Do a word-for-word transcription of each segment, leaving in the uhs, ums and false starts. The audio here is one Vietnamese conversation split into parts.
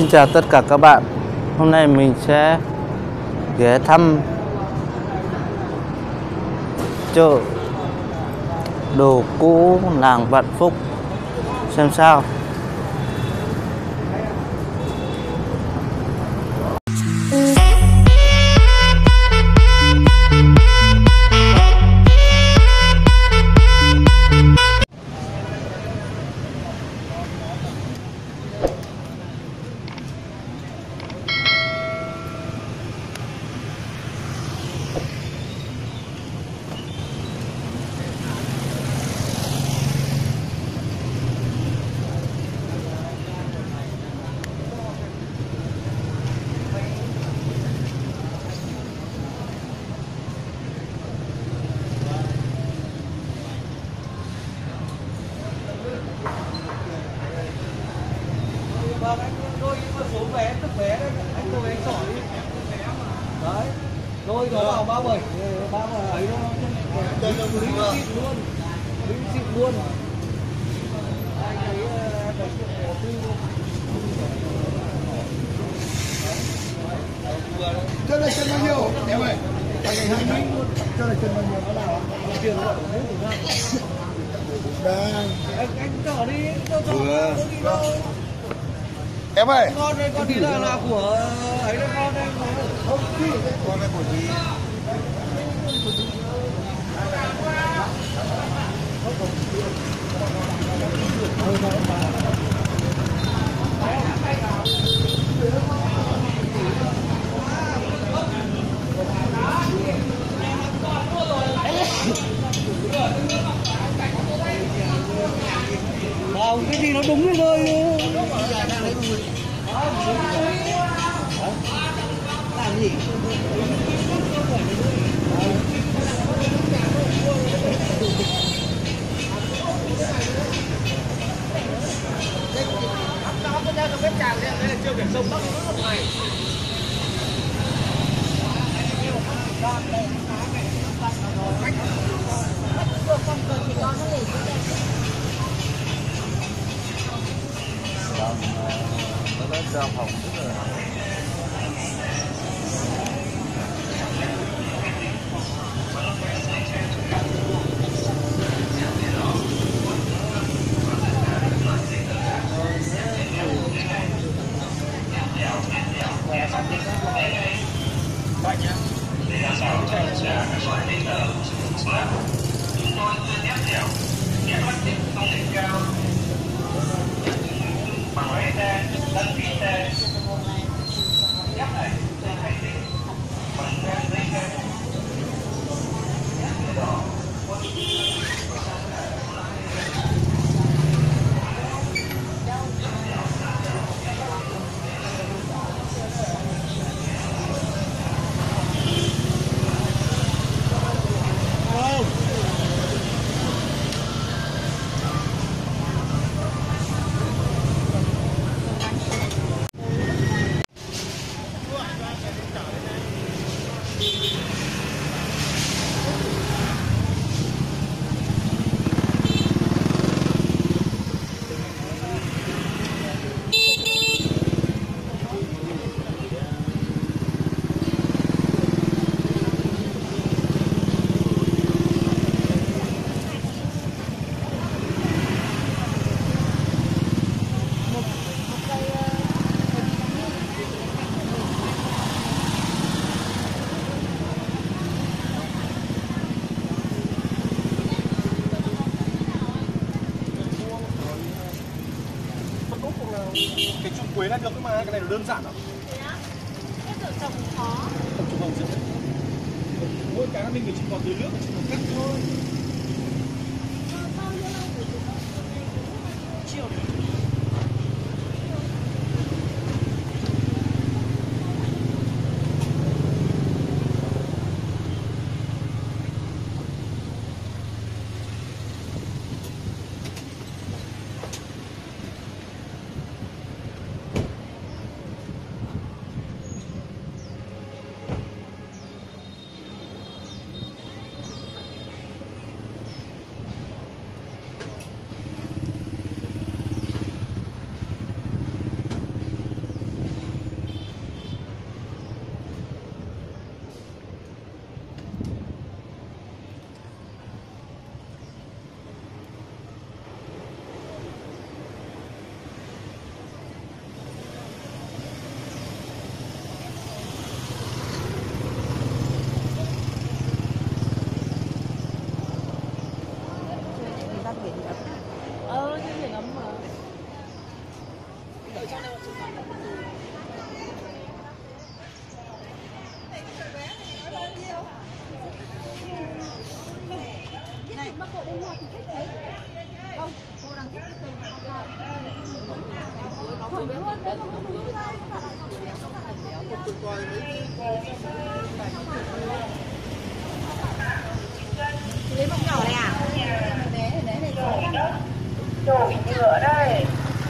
Xin chào tất cả các bạn. Hôm nay mình sẽ ghé thăm chợ đồ cũ làng Vạn Phúc xem sao. Vâng, anh đôi số vé, tức vé đấy, anh tôi anh sỏ đi. Đấy, đôi nó vào ba bảy, ba bảy ấy nó lính xịn luôn, lính xịn luôn. Anh thấy cái số tư Chơi này chân bao nhiêu? Em ơi, chơi này hai mươi luôn. Chơi này chân bao nhiêu? Nó nào? tiền nó của nước của Đây. anh anh chở đi, tôi cho tôi đi đâu. Em ơi. Con đây, con đi là là của ấy đấy, con đây. Không, con đây của gì? Không, cái gì nó đúng cái thôi. Làm gì? Nó có ra trong bếp tràng đây là chưa biển sông Bắc nước này. Nó ra phòng rất là Cái trụ quế là được mà, cái này nó đơn giản lắm. Thế á? Em tưởng trồng khó. Không trồng hồng dễ. Mỗi cái là mình phải chịu vào tưới nước, chịu vào cắt thôi. Bao nhiêu lâu rồi chị? Chiều này. Này, bác cậu bên ngoài thì thích đấy. Không, cô đang thích cái cây hoa cao. Thổi bé hơn đấy, không có đúng sai. Lấy bông nhỏ này à? Đấy, đấy này rồi. Đổ nhựa đây.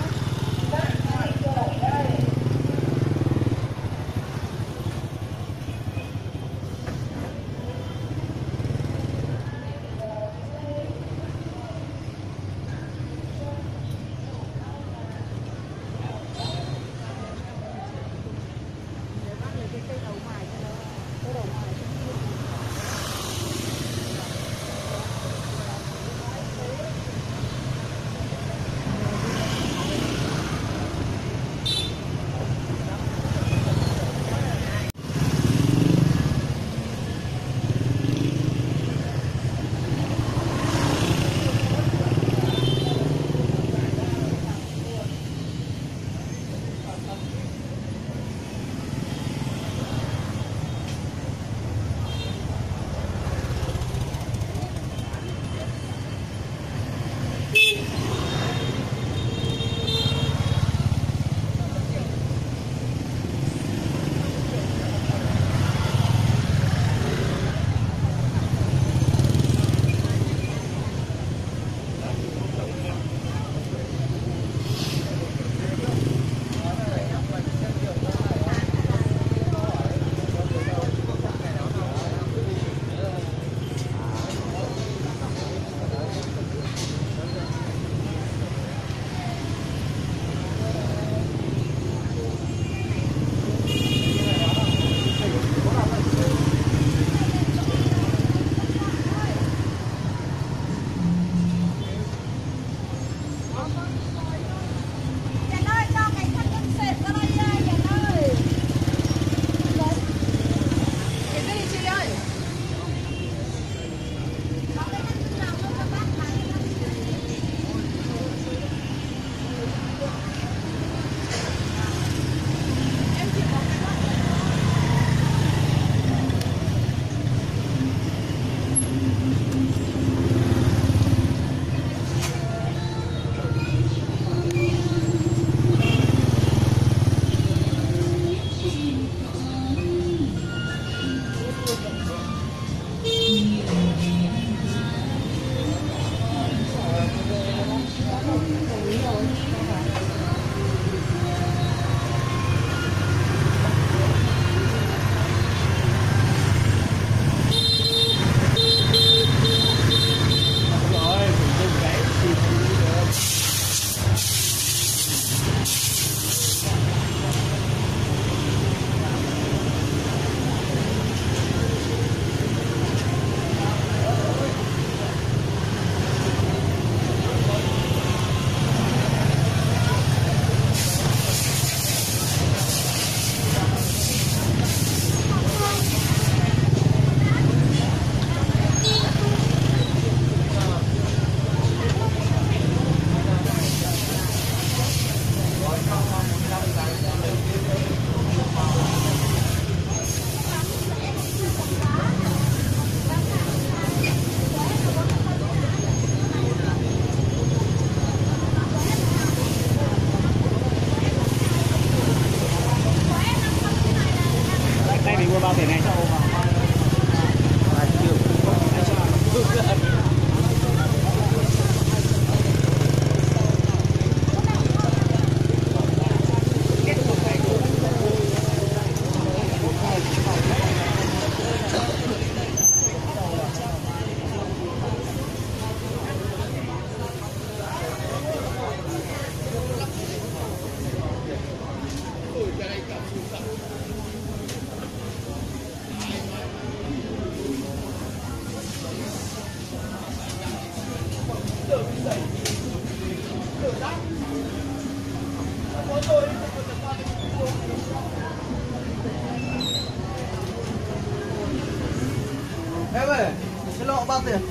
Em ơi, cái lọ bao tiền?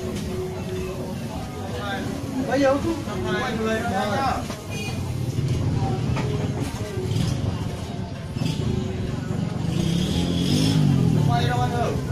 Bao nhiêu? Hai người nhá. đây đâu anh ơi.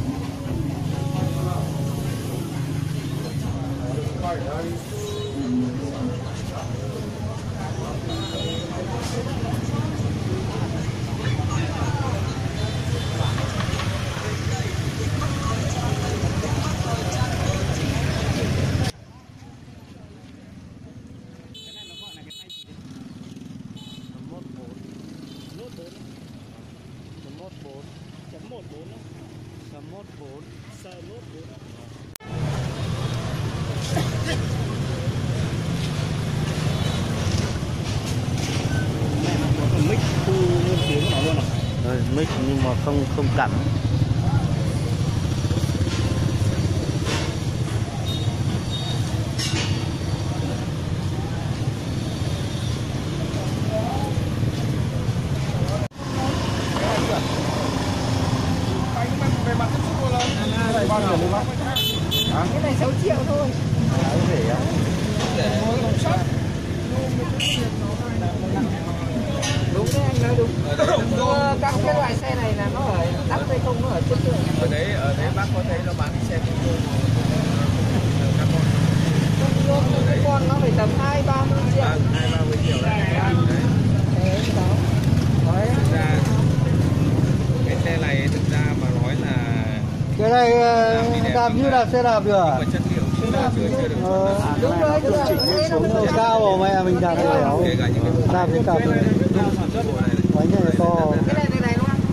Mic thu nguyên tiếng của nó luôn à? Rồi, mic nhưng mà không không cảm. Về mặt tiếp xúc là bao nhiêu đấy bác? Cái này sáu triệu thôi. Cái rẻ á. Ngồi lồng sắt. Đúng đấy, anh nói đúng. Đúng, các cái loại xe này là nó ở đắt hay không, nó ở chất lượng. Ở đấy, ở đấy bác có thấy nó bán cái xe Congo Cái con nó phải tầm hai ba mươi triệu. hai ba mươi triệu đấy. Đấy, đó. Đấy. Thực ra cái xe này thực ra mà nói là Cái này đạp như đạp xe đạp được à? mà chất liệu chưa chưa chưa được. Đúng rồi, đúng rồi. Xuống độ cao vào mẹ mình đạp cái đéo. Kể cả những cái Đạp cái cặp này. Bánh này to. Cái này cái này đúng không?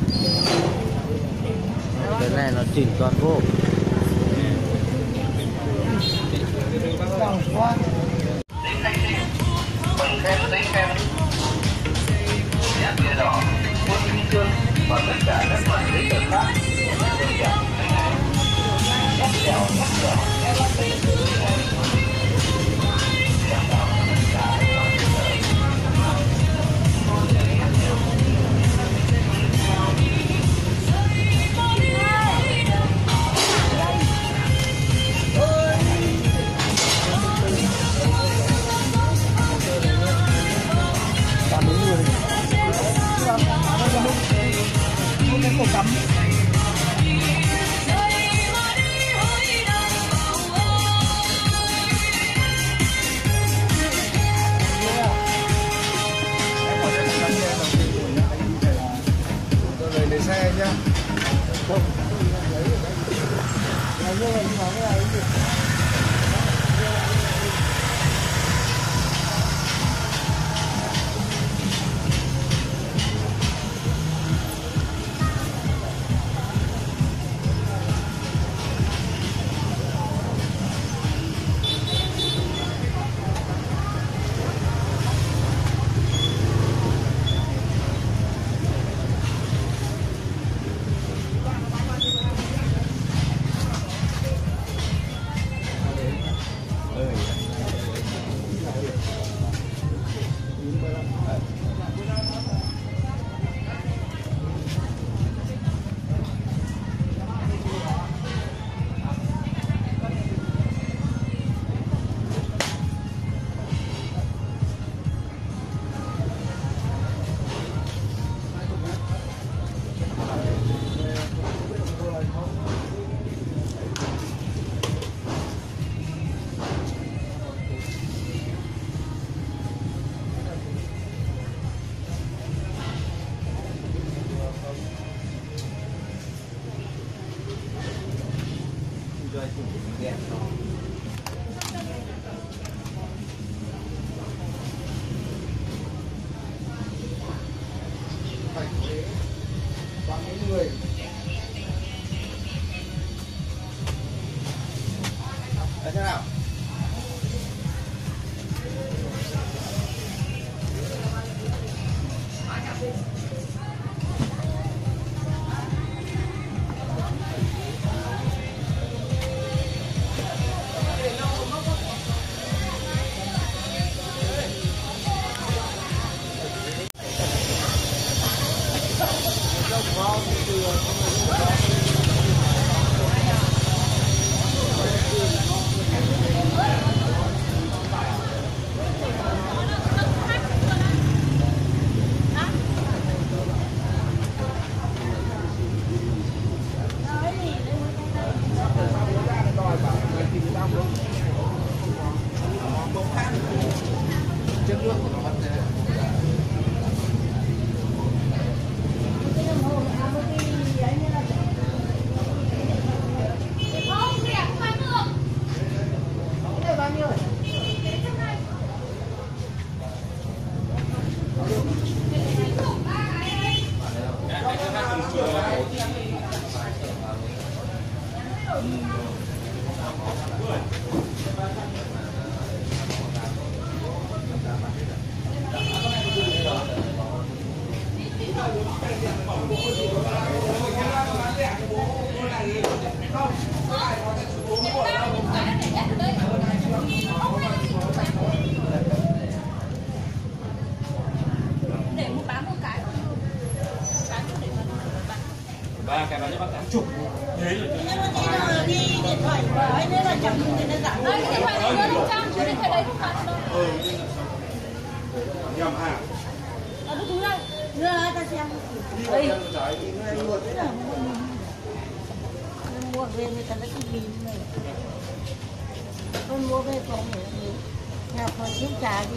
Cái này nó chỉnh toàn bộ. và tất cả các loại giấy tờ khác đơn giản nhắc nhở nhắc nhở Để xe nhá. Không. chất lượng của nó vẫn thế. Không, rẻ không bán được. Đây bao nhiêu? Để một bán một cái thôi. Bán để mà bán. Ba cái bán cho bác tám chục. Thế rồi. Nhưng mà tí nào đi điện thoại của anh ấy là chẳng thì nó giảm. Đây, cái điện thoại này nó trăm, chứ điện thoại đấy không bán đâu. Ừ. Nhầm hả? Ở cái túi đây. Đưa ta xem. Đây. Trái thì ngay luôn. Thế là mua về người ta đã cứ bìm này. Con mua về không để nhà phải kiếm trả đi.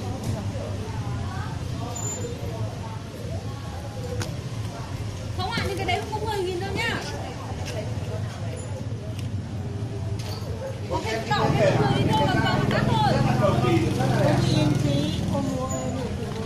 Không ạ, nhưng cái đấy không có mười nghìn đâu nhá. Có cái đỏ cái mười nghìn đâu là vào khác rồi. Con yên tí, con mua về được.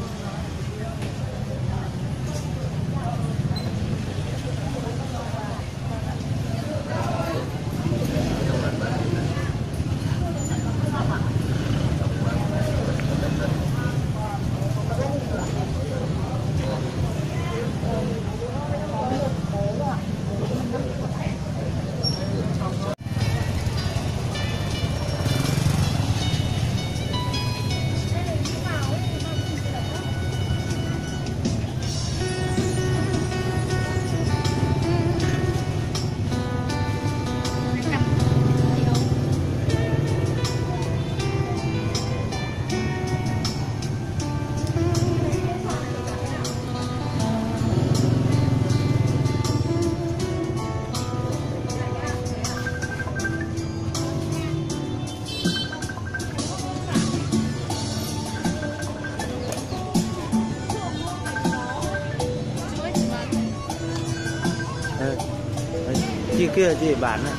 Đây. Đấy. Chị kia chị bán đấy.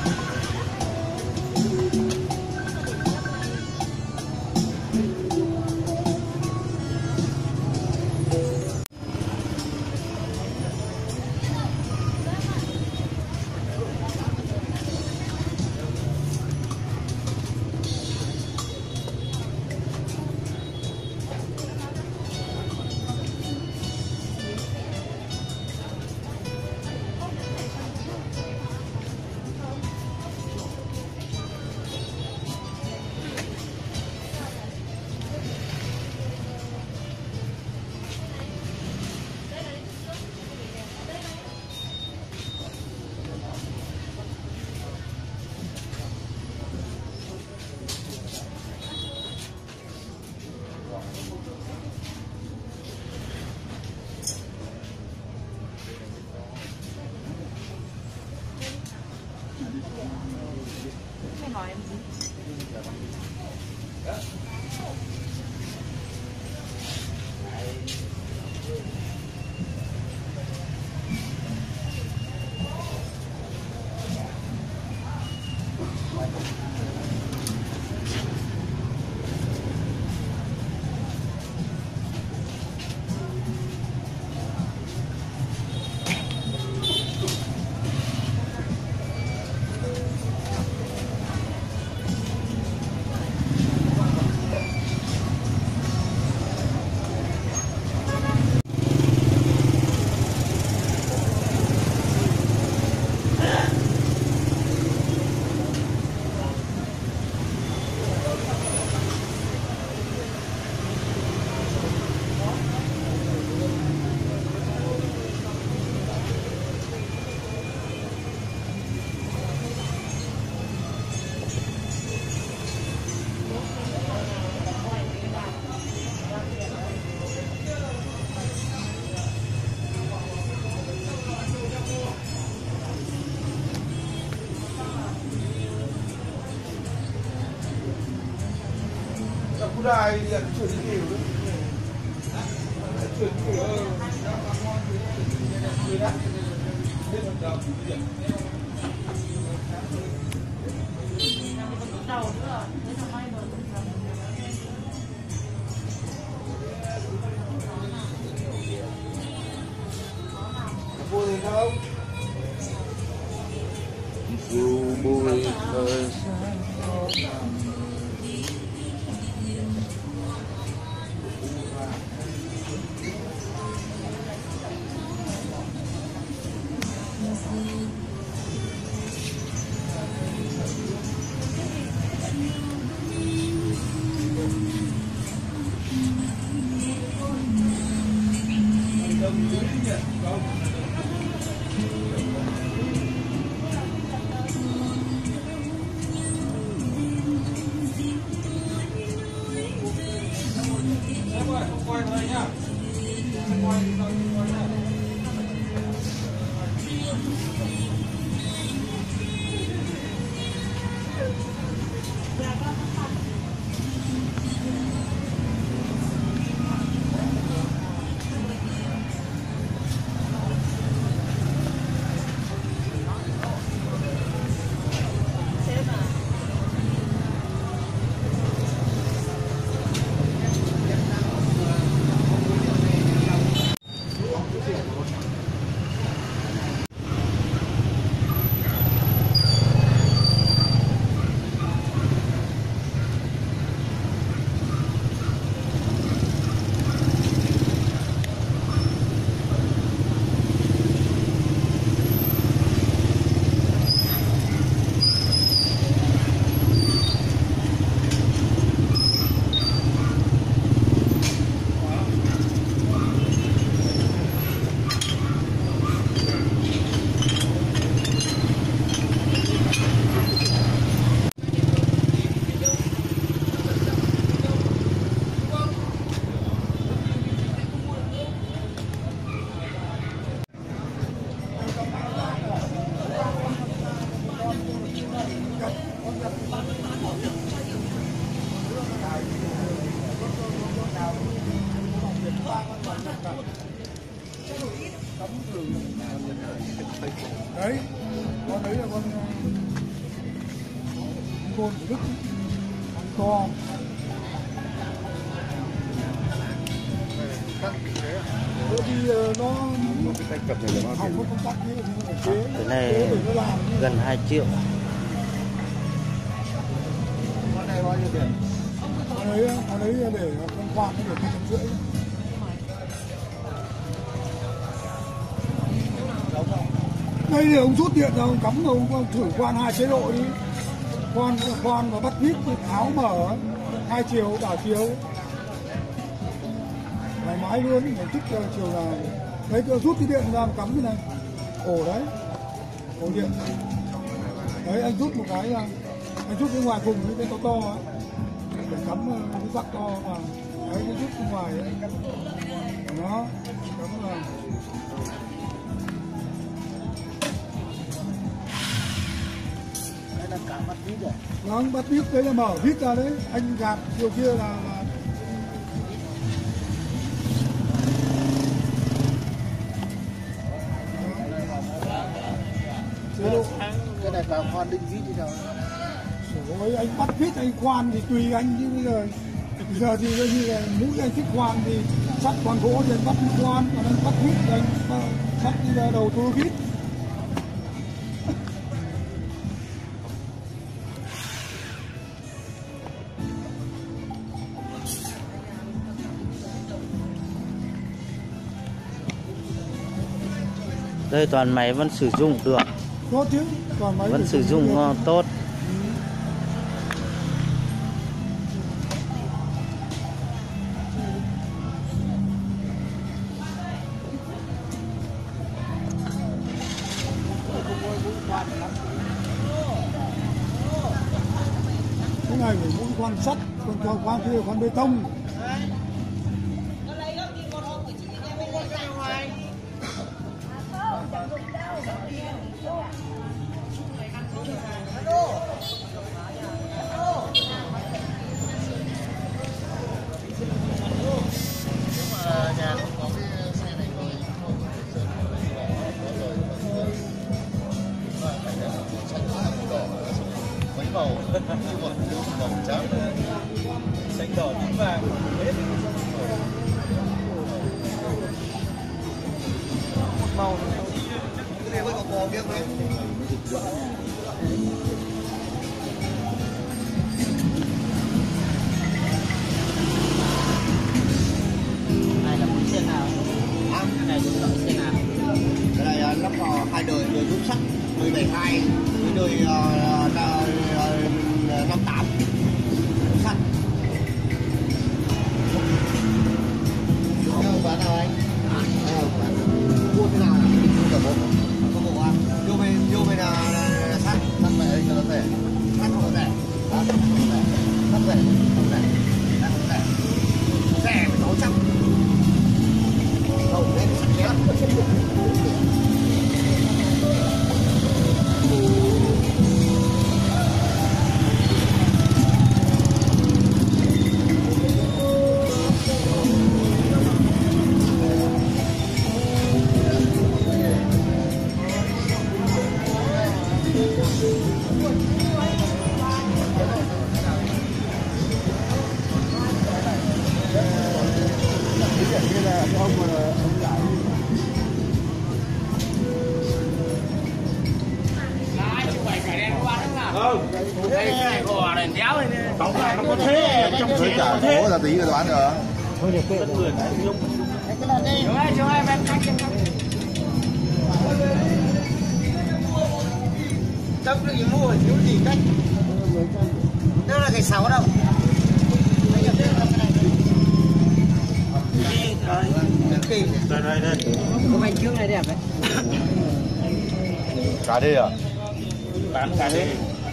Không nói em gì. Đài chưa đi kêu nữa. Vui thì không? Dù bụi thời Đấy, con đấy là con con của Đức, con to. Bởi vì nó không có công tắc như là chế. cái này gần hai triệu. Con này bao nhiêu tiền? Con đấy, con đấy để con khoan nó được hai trăm rưỡi. Đây thì ông rút điện ra, ông cắm rồi ông thử khoan hai chế độ đi. Khoan khoan và bắt vít, áo mở hai chiều, đảo chiều. Thoải mái luôn, mình thích chiều nào. Đấy, rút cái điện ra cắm cái này. Ổ đấy. Ổ điện. Đấy, anh rút một cái ra. Anh rút cái ngoài cùng cái to to ấy. Để cắm cái rắc to vào. Đấy, cái rút cái ngoài ấy. Đó, cắm vào. Đây là cả bắt vít rồi. Vâng, bắt vít đấy là mở vít ra đấy. Anh gạt chiều kia là, là... chế độ. Cái này vào khoan định vít đi đâu? Ôi, anh bắt vít anh khoan thì tùy anh chứ bây giờ bây giờ thì coi như là mũi anh thích khoan thì sắt khoan gỗ thì anh bắt khoan, còn anh bắt vít thì anh sắt đi ra đầu tua vít. Đây toàn máy vẫn sử dụng được, Tốt chứ, còn máy vẫn sử dụng uh, tốt. Cái này phải mũi khoan sắt, còn khoan kia là khoan bê tông. Nhà không có Này là muốn xe nào? À, này là xe nào? Cái này là lắp vào hai đời, đời rút sắt mười bảy hai với đời năm tám sắt. Bán nào anh? Mua thế nào? Mua cả bộ. Có bộ à? Vô bên vô bên là sắt, sắt vậy cho nó rẻ. Sắt không rẻ. Sắt rẻ. Sắt rẻ. Không rẻ. Sắt không rẻ. Rẻ sáu trăm. Không, đấy sắt ké lắm. Ủa là tí rồi đoán được. Thôi được kệ. Cái là đi. Chúng ai chúng ai bên khách trên khách. Tóc được mua ở thiếu gì cách. Đó là cái sáu đâu. Đây đây đây. Có bánh trước này đẹp đấy. Cá đi à? Bán cá đi.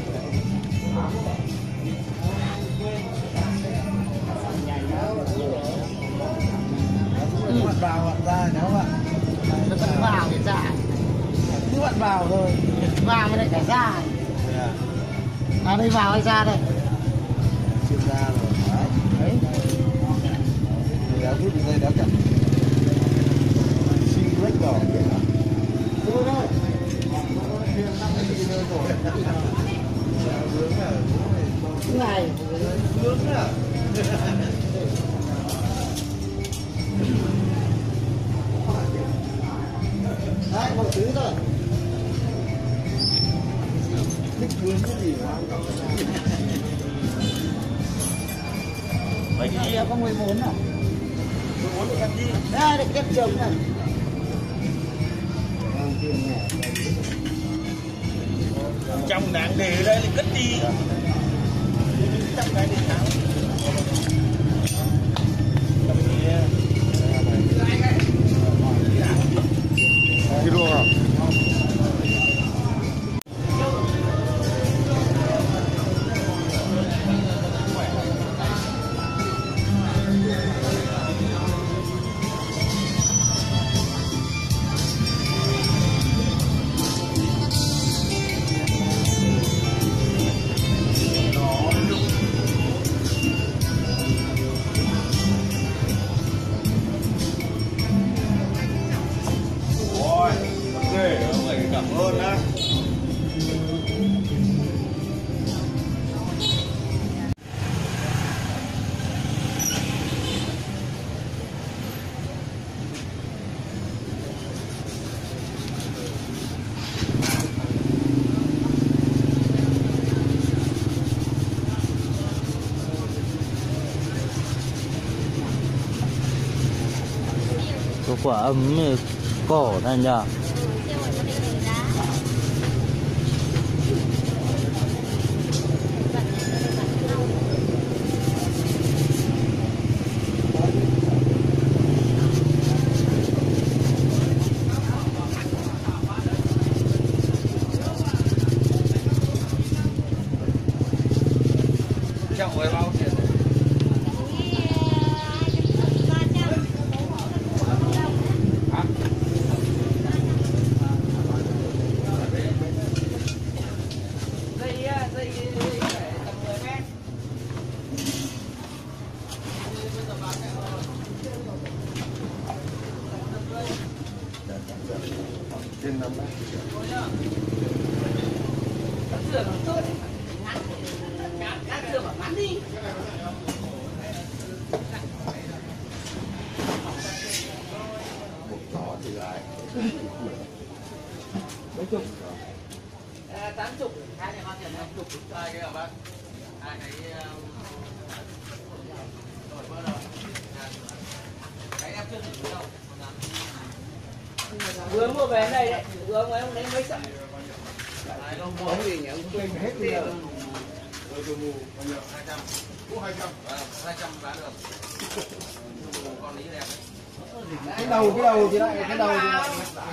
Mặt vào mặt ra đúng không ạ? Nó vẫn vào cái da. Cứ mặt vào thôi. Vào mới lại cả da. À đây vào hay ra đây? Chuyên gia rồi. Đấy. Đéo rút đi đây đéo chặt. Xi rách đỏ kìa. Thôi thôi. Này. Đấy, một thứ thôi. Thích vướng cái gì mà. Mấy cái gì? Có mười bốn à? mười bốn em đi. Đây, để kép trống này. Trong đáng để ở đây là cất đi. Trong cái để tháo. Cái luôn à? Cảm ơn nhá. Có quả ấm cổ này nhờ. Chào với bao tiền? Trên năm bát. Một giỏ thì lại mấy chục. Tám chục, hai này bao tiền tám chục. Hai cái hả bác? Hai cái rồi bao giờ? Cái em chưa thử đâu. Vừa mua về đây đấy, vừa mới ông lấy mấy sợi. Không gì nhỉ, ông quên hết bây giờ. Rồi tôi mua bao nhiêu? hai trăm. Mua hai trăm. Vâng, hai trăm bán được. Con lý đẹp đấy. Cái đầu cái đầu thì lại cái đầu thì lại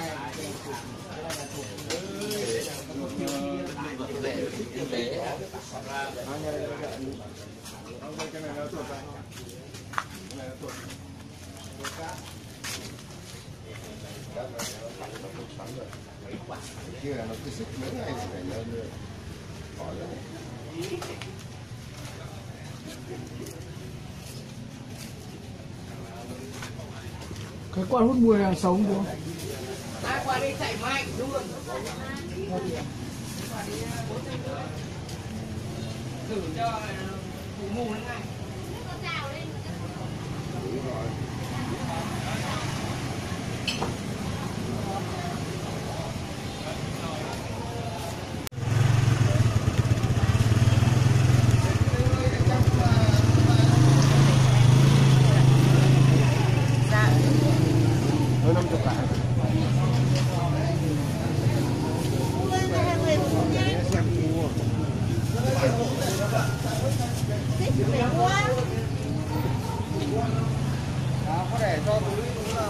cái này nó tuột ra. Cái này nó tuột. Kia là nó cứ xích mấy ngày thì phải lên nữa. Bỏ ra. cái con hút mùi hàng sống đúng không? Ai qua đây chạy mạnh luôn. Thử cho phụ mù thế này. Hơn năm chục lại. Có để cho túi cũng là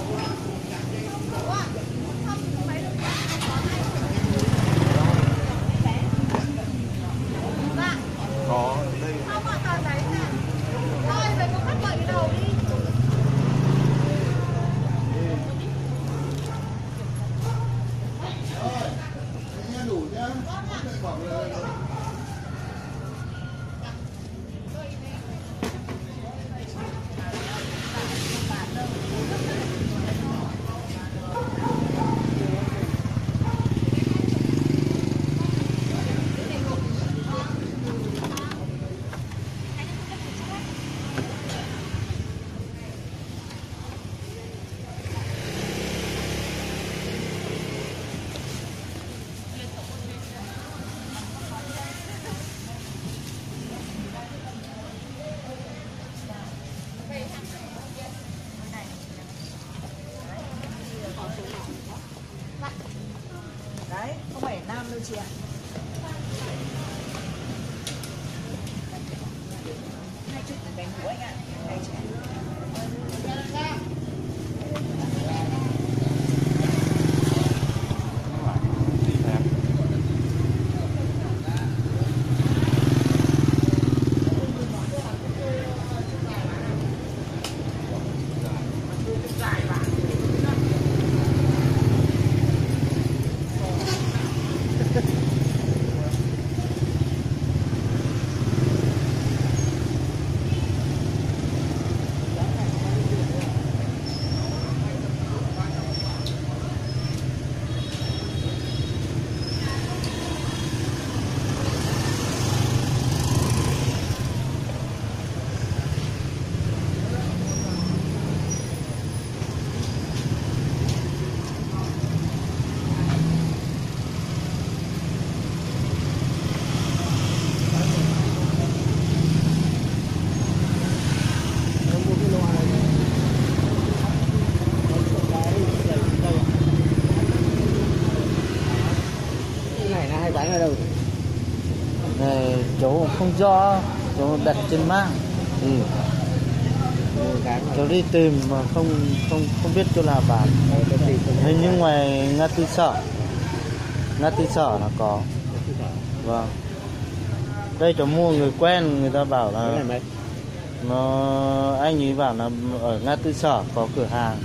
Có đây. Không mà toàn đấy nè. Thôi về có cắt bởi cái đầu đi. Đủ nhá. Đấy, không phải nam đâu chị ạ. Hai chút là bánh hũ anh ạ. Đây chị ạ. Này cháu không rõ, cháu đặt trên mạng. Ừ. Cháu đi tìm mà không không không biết chỗ nào bán. Hình như ngoài ngã tư Sở, ngã tư Sở là có. Vâng. Đây cháu mua người quen, người ta bảo là nó anh ấy bảo là ở ngã tư Sở có cửa hàng.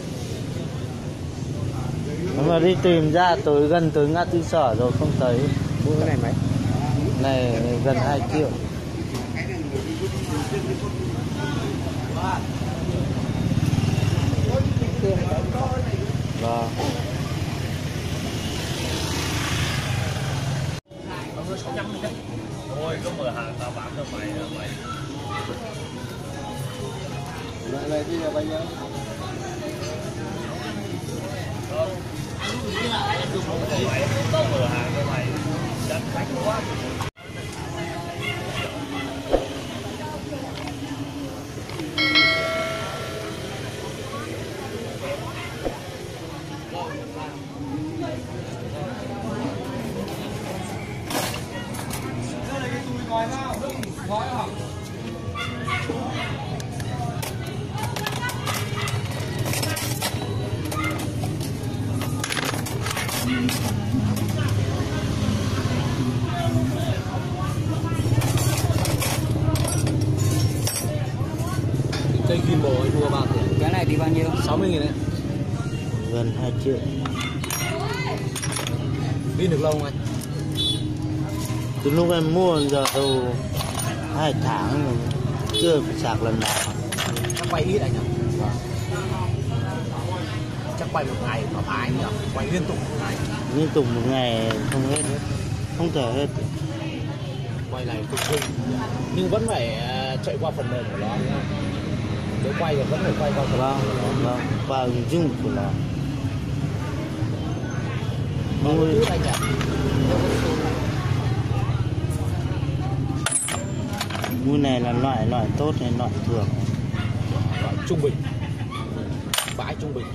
Nhưng mà đi tìm ra tới gần tới ngã tư Sở rồi không thấy. mua cái này mấy? Này gần hai triệu. Vâng. Thôi có mở hàng tao bán cho mày mày. Loại này thì là bao nhiêu? Cây kim bồ anh mua bao tiền? Cái này thì bao nhiêu? sáu mươi nghìn đấy. Gần hai triệu. Đi được lâu không anh? Từ lúc em mua giờ đâu hai tháng rồi, chưa phải sạc lần nào. Chắc quay ít anh ạ. Chắc quay một ngày thoải mái nhỉ? Quay liên tục một ngày. Liên tục một ngày không hết, không thể hết. Quay này cực kinh, nhưng vẫn phải chạy qua phần mềm của nó. Nếu quay thì vẫn phải quay qua phần Vâng, vâng, qua ứng dụng của nó. Nuôi chút anh ạ. nuôi này là loại loại tốt hay loại thường? Loại trung bình, bãi trung bình.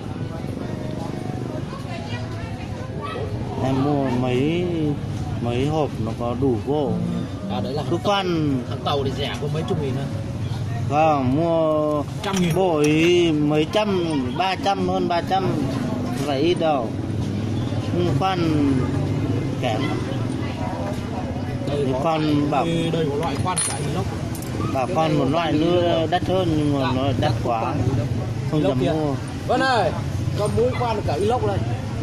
Em mua mấy mấy hộp nó có đủ gỗ. À đấy là Cứ khoan thằng tàu thì rẻ có mấy chục nghìn thôi. vâng, mua Trăm nghìn. bội mấy trăm, ba trăm, hơn ba trăm, không phải ít đâu. Nhưng khoan kém. Đây Thì có con loại- bảo đây, đây có loại khoan cả inox. bảo con một loại nữa đắt hơn nhưng mà nó đắt quá, không dám Inox mua. Vân ơi, con mũi khoan cả inox đây.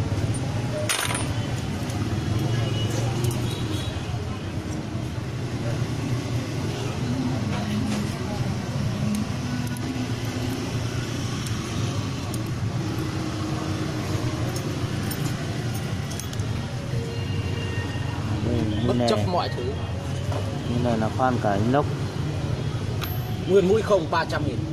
Như Bất này, chấp mọi thứ. như này là khoan cả inox. Nguyên mũi không ba trăm nghìn.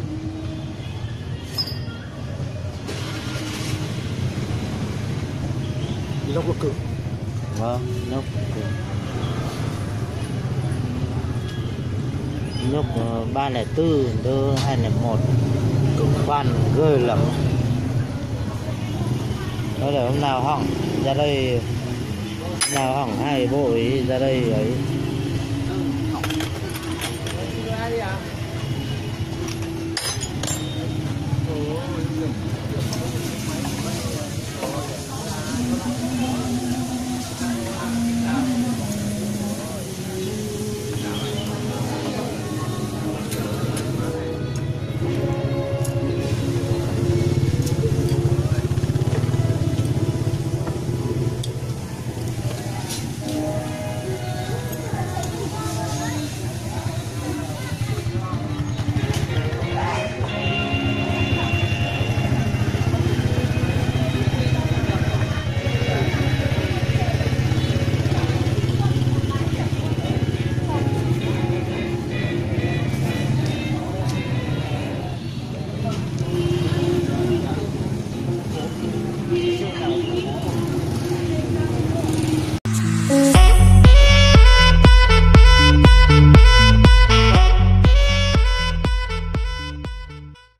Inox nó cứng. Vâng, inox inox ba lẻ tư đơ hai lẻ một, khoan gơi lắm. Đó là hôm nào hỏng ra đây, hôm nào hỏng hai bộ ấy ra đây ấy